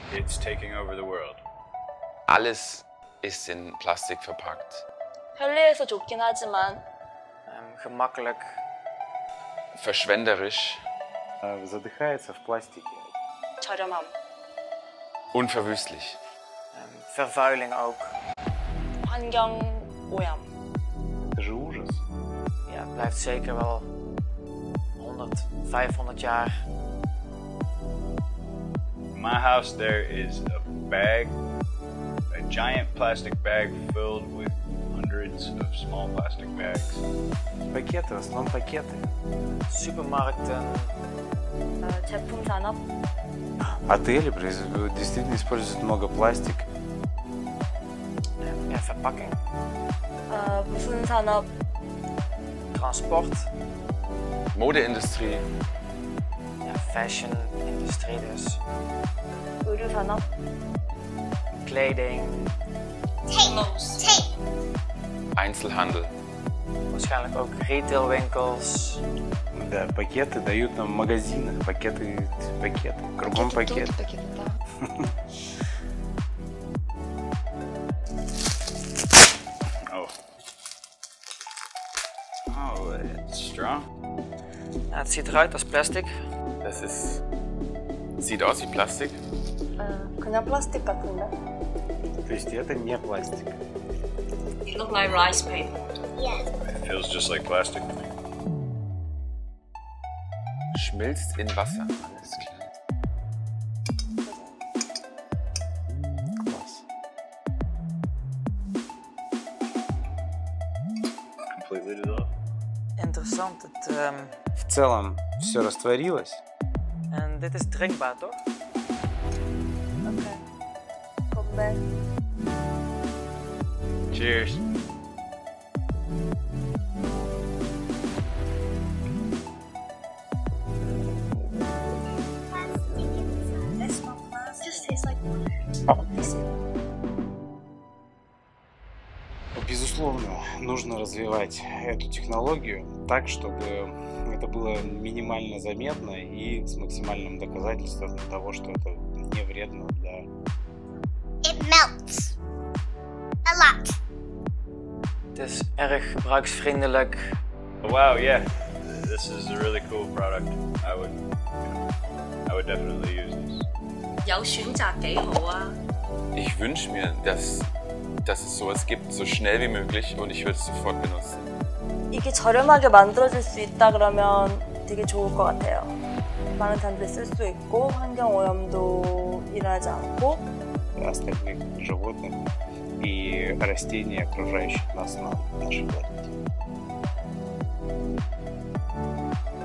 It's taking over the world. Alles ist in Plastik verpackt. 편리해서 좋긴 하지만 gemakkelijk. Verschwenderisch. Задыхается в пластике. 저렴함. Unverwüstlich. Vervuiling ook. 환경 오염. Это же ужас. Ja, het blijft zeker wel 100, 500 jaar. In my house there is a bag, a giant plastic bag filled with hundreds of small plastic bags. Пакеты, в основном пакеты. Supermarkten. 제품 산업. Отели действительно используют много пластика. Ja, verpakking. 무슨 산업. Transport. Modeindustrie. Ja, fashion-industrie dus. 의류 산업. Kleding. Tape. Einzelhandel. Waarschijnlijk ook retailwinkels. Да, пакеты дают нам в магазинах. Пакеты. Кругом пакет. Oh, it's strong. Ja, het ziet eruit als plastic. Das ist. Sieht aus wie Plastik. 그냥 플라스틱 같은데? То есть это не пластик. It look like rice paper. It feels just like plastic. Schmilzt in Wasser. Alles klar. Класс. Completely dissolved. Interessant. В целом все растворилось. En dit is drinkbaar, toch? 오케이. 건배. Cheers. Безусловно, нужно развивать эту технологию так, чтобы это было минимально заметно и с максимальным доказательством того, что это не вредно для... It melts. A lot. Het is erg gebruiksvriendelijk. Wow, yeah. This is a really cool product. I would definitely use this. 有選擇幾好啊 Ich wünsche mir, dass es sowas gibt, so schnell wie möglich und ich würde es sofort benutzen. 이게 저렴하게 만들어질 수 있다 그러면 되게 좋을 것 같아요. 많은 사람들이 쓸 수 있고 환경 오염도 일어나지 않고 остальных животных и растений, окружающих нас на нашей планете.